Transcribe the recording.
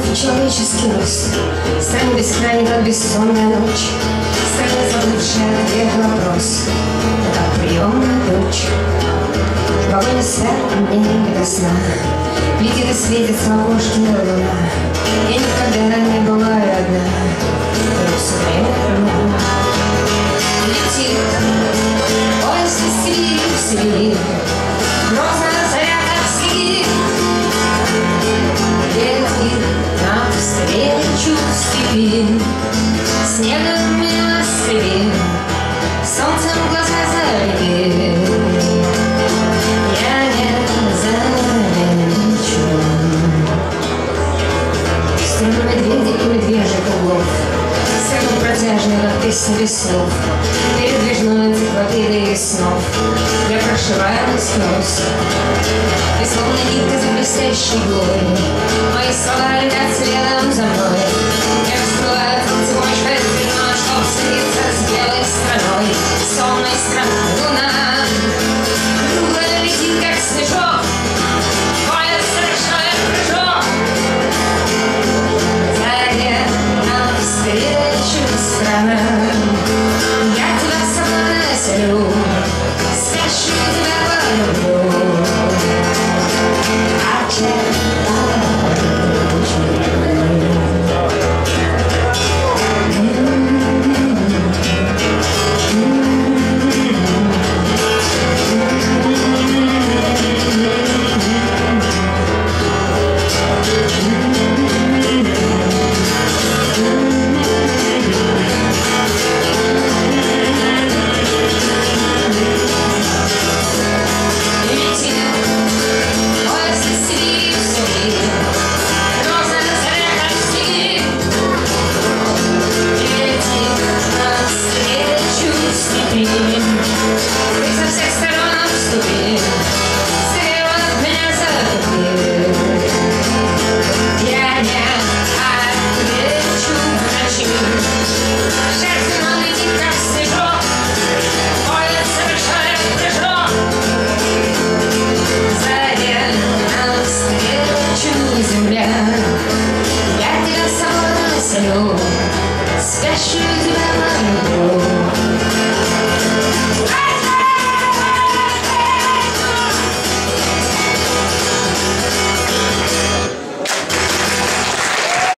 Человеческий рост, стране бескрайней, как бессонная ночь, стране, забывшая ответ на вопрос, как приемная дочь. В вагоне свят мне до сна, летит и светится в окошке луна. Я никогда не бываю одна, но все время одна. Летит поезд из Сибири в Сибирь, грозная заря, как снеги. Летит навстречу степи, снегом меня степи, солнцем глаза залеги. Я не замечу струны медведей и медвежьих углов, сцену протяжную, как песня без слов, передвижную энциклопедию снов. Я прошиваю насквозь, и словно нитка за блестящей иглой, мои слова летят следом за мной. Я раскрываю цепочкой звено, чтоб слиться с белой страной, сонной страной луна. Круглая летит, как снежок, поезд совершает прыжок. Сзади навстречу страна, я тебя сама населю, спящую тебя полюблю. А спящую тебя полюблю.